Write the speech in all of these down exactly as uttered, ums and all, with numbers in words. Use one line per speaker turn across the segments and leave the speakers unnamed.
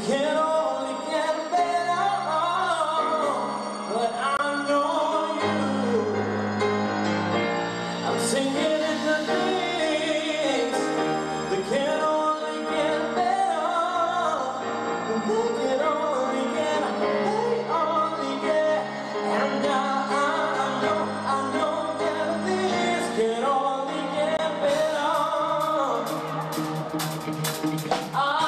can only get better, but I know you. I'm singing in the things that can only get better, they can only get, they only get, and I, I know, I know that this can only get better. I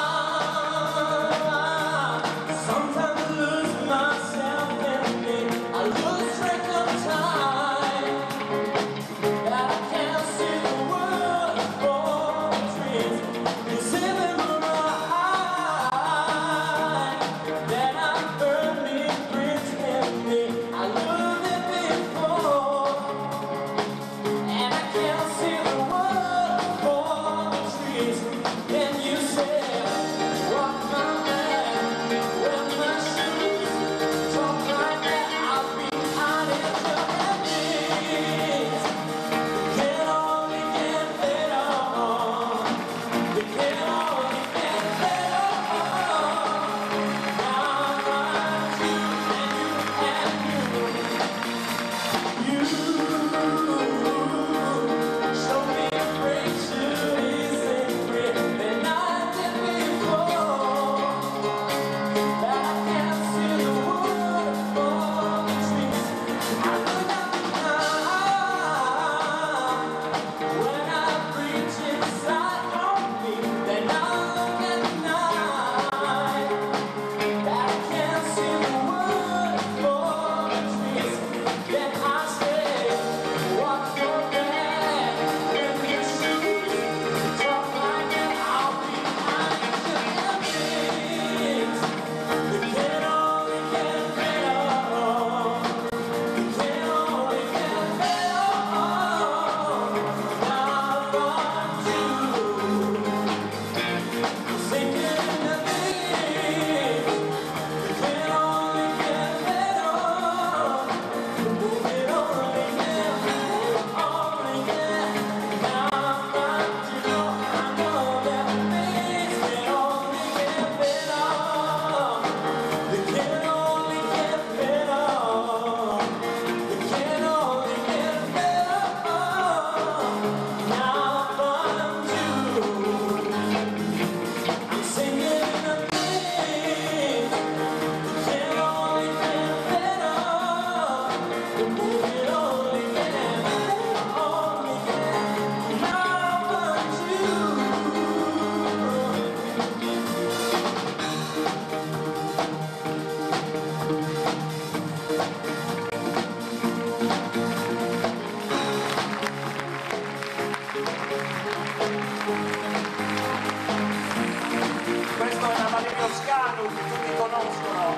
Toscano che tutti conoscono,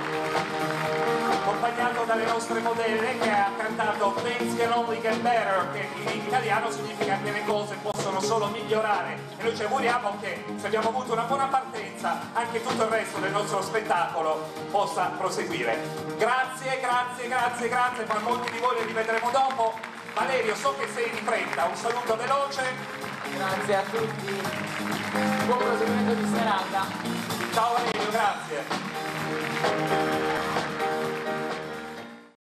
accompagnato dalle nostre modelle, che ha cantato Things Can Only Get Better, che in italiano significa che le cose possono solo migliorare, e noi ci auguriamo che, se abbiamo avuto una buona partenza, anche tutto il resto del nostro spettacolo possa proseguire. Grazie, grazie, grazie, grazie, ma molti di voi li rivedremo dopo. Valerio, so che sei in fretta, un saluto veloce.
Grazie a tutti, buon proseguimento di serata.
Ciao Valerio, grazie.